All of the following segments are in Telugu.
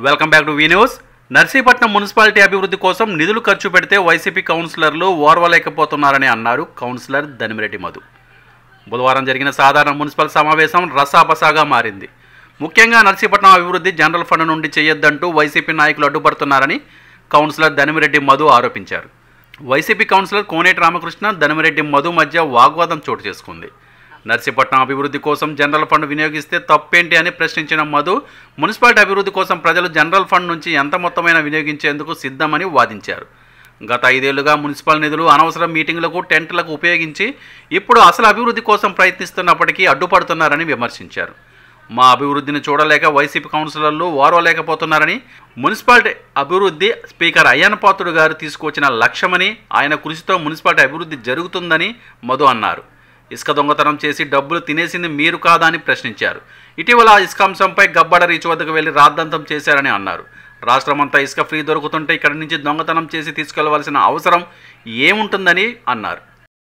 Welcome back to V news. Narsipatnam municipality అభివృద్ధి కోసం నిధులు ఖర్చు పెడితే వైసీపీ కౌన్సిలర్లు ఓర్వలేకపోతున్నారని అన్నారు కౌన్సిలర్ దనిమిరెడ్డి మధు. బుధవారం జరిగిన సాధారణ మున్సిపల్ సమావేశం రసాబసాగా మారింది. ముఖ్యంగా నర్సీపట్నం అభివృద్ధి జనరల్ ఫండ్ నుండి చేయొద్దంటూ వైసీపీ నాయకులు అడ్డుపడుతున్నారని కౌన్సిలర్ దనిమిరెడ్డి మధు ఆరోపించారు. వైసీపీ కౌన్సిలర్ కోనేటి రామకృష్ణ, దనిమిరెడ్డి మధు మధ్య వాగ్వాదం చోటు చేసుకుంది. నర్సీపట్నం అభివృద్ధి కోసం జనరల్ ఫండ్ వినియోగిస్తే తప్పేంటి అని ప్రశ్నించిన మధు, మున్సిపాలిటీ అభివృద్ధి కోసం ప్రజలు జనరల్ ఫండ్ నుంచి ఎంత మొత్తమైనా వినియోగించేందుకు సిద్ధమని వాదించారు. గత 5 ఏళ్లుగా మున్సిపల్ నిధులు అనవసర మీటింగులకు, టెంట్లకు ఉపయోగించి ఇప్పుడు అసలు అభివృద్ధి కోసం ప్రయత్నిస్తున్నప్పటికీ అడ్డుపడుతున్నారని విమర్శించారు. మా అభివృద్ధిని చూడలేక వైసీపీ కౌన్సిలర్లు ఓర్వలేకపోతున్నారని, మున్సిపాలిటీ అభివృద్ధి స్పీకర్ అయ్యన్నపాత్రుడు గారు తీసుకొచ్చిన లక్ష్యమని, ఆయన కృషితో మున్సిపాలిటీ అభివృద్ధి జరుగుతుందని మధు అన్నారు. ఇసుక దొంగతనం చేసి డబ్బులు తినేసింది మీరు కాదా అని ప్రశ్నించారు. ఇటీవల ఇసుక అంశంపై గబ్బడ రీచ్ వద్దకు వెళ్లి రాద్ధాంతం చేశారని అన్నారు. రాష్ట్రమంతా ఇసుక ఫ్రీ దొరుకుతుంటే ఇక్కడి నుంచి దొంగతనం చేసి తీసుకెళ్లవలసిన అవసరం ఏముంటుందని అన్నారు.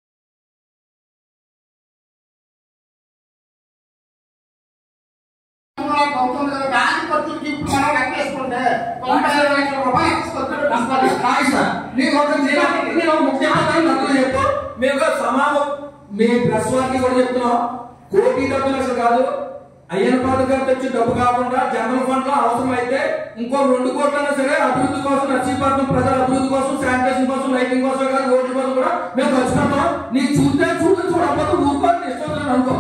మీ ప్రెస్ వారికి కూడా చెప్తున్నాం, కోటి డబ్బులు అసలు కాదు. అయ్యన్నపాత్రుడు గారు తెచ్చి డబ్బు కాకుండా జనరల్ ఫండ్ లో అవసరం అయితే ఇంకో 2 కోట్లైనా సరే అభివృద్ధి కోసం, నర్సీపట్నం ప్రజల అభివృద్ధి కోసం, శానిటేషన్ కోసం, లైటింగ్ కోసం, రోడ్ల కోసం కూడా మేము ఖర్చు పెడతాం. నీకు చూస్తే చూడకపోతే ఊరుకోండి, ఇష్టం అనుకో.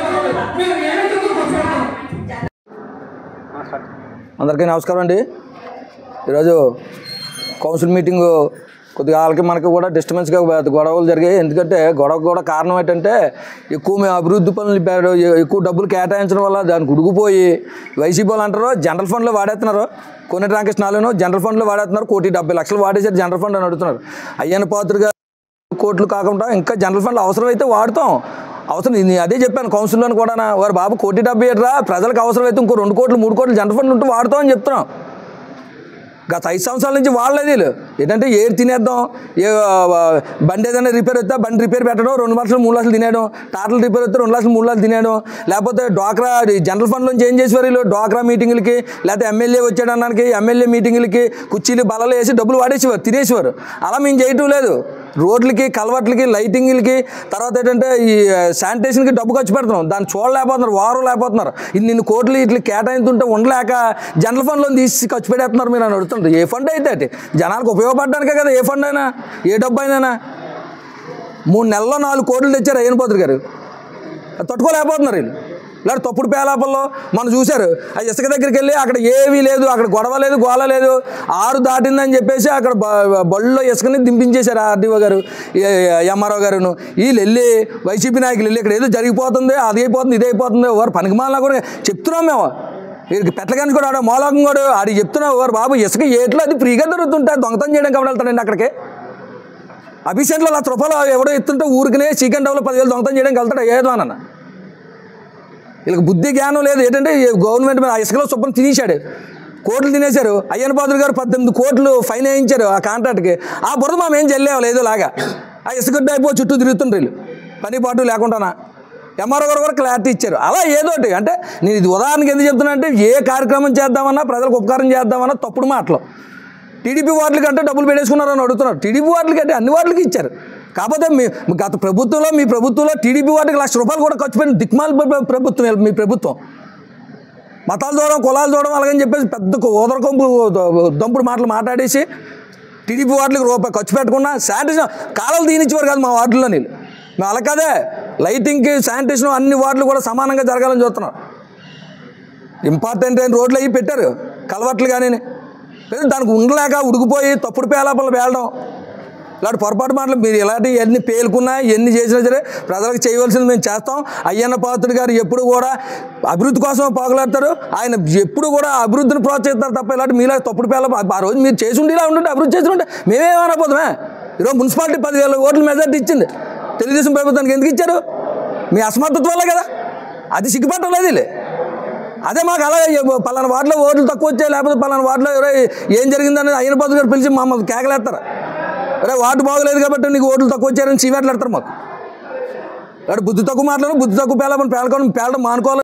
అందరికీ నమస్కారం అండి. ఈరోజు కౌన్సిల్ మీటింగు కొద్దిగా వాళ్ళకి మనకి కూడా డిస్టర్బెన్స్గా గొడవలు జరిగాయి. ఎందుకంటే గొడవకు కూడా కారణం ఏంటంటే మేము అభివృద్ధి పనులు ఎక్కువ డబ్బులు కేటాయించడం వల్ల దానికి ఉడిగిపోయి వైసీపీ వాళ్ళు అంటారు జనరల్ ఫండ్లో వాడేస్తున్నారు. కోనేటి రామకృష్ణను జనరల్ ఫండ్లో వాడేస్తున్నారు. 1,70,00,000 వాడేసారు జనరల్ ఫండ్ అని అడుగుతున్నారు. అయ్యన్నపాత్రుడు గారు కోట్లు కాకుండా ఇంకా జనరల్ ఫండ్లో అవసరమైతే వాడుతాం. అవసరం నేను అదే చెప్పాను కౌన్సిల్లోని కూడా, వారు బాబు 1,70,00,000 ప్రజలకు అవసరమైతే ఇంకో 2 కోట్లు 3 కోట్లు జనరల్ ఫండ్ ఉంటూ వాడుతామని చెప్తున్నాం. గత 5 సంవత్సరాల నుంచి వాళ్ళది ఏంటంటే ఏడు తినేద్దాం, బండి ఏదైనా రిపేర్ వస్తే బండి రిపేర్ పెట్టడం, 2 లక్షలు 3 లక్షలు తినేయడం, టాటలు రిపేర్ వస్తే 2 లక్షలు 3 లక్షలు తినేయడం, లేకపోతే డ్వాక్రా జనరల్ ఫండ్ నుంచి ఏం చేసేవారు వీళ్ళు, డ్వాక్రా మీటింగులకి లేకపోతే ఎమ్మెల్యే వచ్చాడడానికి ఎమ్మెల్యే మీటింగులకి కుర్చీలు బలలు వేసి డబ్బులు వాడేసేవారు, తినేసేవారు. అలా మేము చేయటం లేదు. రోడ్లకి, కలవట్లకి, లైటింగ్లకి, తర్వాత ఏంటంటే ఈ శానిటేషన్కి డబ్బు ఖర్చు పెడుతున్నాం. దాన్ని చూడలేకపోతున్నారు, వారం లేకపోతున్నారు. ఇన్ని కోట్లు ఇట్లా కేటాయించుంటే ఉండలేక జనరల్ ఫండ్లో తీసి ఖర్చు పెట్టేస్తున్నారు. మీరు అని అడుగుతుంటారు. ఏ ఫండ్ అయితే అంటే జనాలకు ఉపయోగపడడానికే కదా ఏ ఫండ్ అయినా, ఏ డబ్బు అయినా. 3 నెలల్లో 4 కోట్లు తెచ్చారు అయ్యన్నపాత్రుడు గారు. తట్టుకోలేకపోతున్నారు వీళ్ళు. లేదా తప్పుడు పేలాపల్లో మనం చూశారు. ఆ ఇసుక దగ్గరికి వెళ్ళి అక్కడ ఏమీ లేదు, అక్కడ గొడవ లేదు, గోల లేదు. 6 దాటిందని చెప్పేసి అక్కడ బళ్ళలో ఇసుకని దింపించేశారు ఆర్డీఓ గారు, ఎంఆర్ఓ గారును. వీళ్ళు వెళ్ళి వైసీపీ నాయకులు వెళ్ళి ఇక్కడ ఏదో జరిగిపోతుంది, అది అయిపోతుంది, ఇది అయిపోతుంది. వారు పనికిమాలినా కూడా చెప్తున్నాం మేము. వీరికి పెట్టగాని కూడా ఆడ మోలకం కూడా ఆడికి చెప్తున్నాం, వారు బాబు ఇసుక ఏట్లో అది ఫ్రీగా దొరుకుతుంటే దొంగతనం చేయడం కాబట్టి వెళ్తాడండి అక్కడికి. అభిషేక్లో ₹1,00,000 ఎవడో ఎత్తుంటే ఊరికినే చికెన్ డబ్బులు 10,000 దొంగతనం చేయడానికి వెళ్తాడు ఏదో అన్న. వీళ్ళకి బుద్ధి జ్ఞానం లేదు. ఏంటంటే గవర్నమెంట్ మీద ఆ ఇసుకలో శుభ్రం తినేశాడు, కోట్లు తినేశారు. అయ్యన్నపాత్రుడు గారు 18 కోట్లు ఫైన్ వేయించారు ఆ కాంట్రాక్ట్కి. ఆ బురద మేము ఏం చెల్లేవాలి ఏదో లాగా. ఆ ఇసుక అయిపో చుట్టూ తిరుగుతుండ్రు వీళ్ళు, పని పాటు లేకుండానా. ఎంఆర్ఓ గారు కూడా క్లారిటీ ఇచ్చారు. అలా ఏదోటి అంటే నేను ఇది ఉదాహరణకి ఎందుకు చెప్తున్నా అంటే ఏ కార్యక్రమం చేద్దామన్నా, ప్రజలకు ఉపకారం చేద్దామన్నా తప్పుడు మాటలు. టీడీపీ వార్డులకి అంటే డబ్బులు పెట్టేసుకున్నారని అడుగుతున్నారు. టీడీపీ వార్డులకి అంటే అన్ని వార్డులకి ఇచ్చారు. కాకపోతే గత ప్రభుత్వంలో మీ ప్రభుత్వంలో టీడీపీ వాటికి ₹1,00,000 కూడా ఖర్చు పెట్టిన దిక్మాల ప్రభుత్వం మీ ప్రభుత్వం. మతాలు చూడడం, కులాలు చూడడం అలాగని చెప్పేసి పెద్ద ఓదరకొంపు దంపుడు మాటలు మాట్లాడేసి టీడీపీ వాటికి ₹1 ఖర్చు పెట్టకుండా శానిటేషన్ కాలాలు తీనిచ్చేవారు కాదు మా వార్డుల్లో. నీళ్ళు మేము అలా కదే లైటింగ్కి, శానిటేషన్ అన్ని వార్డులు కూడా సమానంగా జరగాలని చూస్తున్నాం. ఇంపార్టెంట్ అయిన రోడ్లు అవి పెట్టారు, కలవట్లు కానీ దానికి ఉండలేక ఉడికిపోయి తప్పుడు పేలాపలు పేలడం, ఇలాంటి పొరపాటు మాటలు మీరు ఇలాంటివి ఎన్ని పేలుకున్నా ఎన్ని చేసినా సరే ప్రజలకు చేయవలసింది మేము చేస్తాం. అయ్యన్నపాత్రుడు గారు ఎప్పుడు కూడా అభివృద్ధి కోసం పోగలాడతారు. ఆయన ఎప్పుడు కూడా అభివృద్ధిని ప్రోత్సహిస్తారు తప్ప ఇలాంటి మీలా తప్పుడు పేల ఆ రోజు మీరు చేసి ఉండి ఇలా ఉంటుంటే అభివృద్ధి చేసి ఉంటే మేమేమనపోతామే. ఈరోజు మున్సిపాలిటీ 10,000 ఓట్ల మెజార్టీ ఇచ్చింది తెలుగుదేశం ప్రభుత్వానికి. ఎందుకు ఇచ్చారు? మీ అసమర్థత వల్ల కదా. అది సిగ్గుపట్టలేదు వీళ్ళు. అదే మాకు అలా పలానా వార్డులో ఓట్లు తక్కువ వచ్చాయి, లేకపోతే పలానా వార్డులో ఏం జరిగిందని అయ్యన్నపాత్రుడు గారు పిలిచి మమ్మల్ని కేకలేస్తారు. అరే వార్డు బాగోలేదు కాబట్టి నీకు ఓట్లు తక్కువ వచ్చారని చీవేట్లాడతారు మాకు. బుద్ధి తక్కువ మాట్లాడడం, బుద్ధి తక్కువ పేలడం మానుకోవాలి.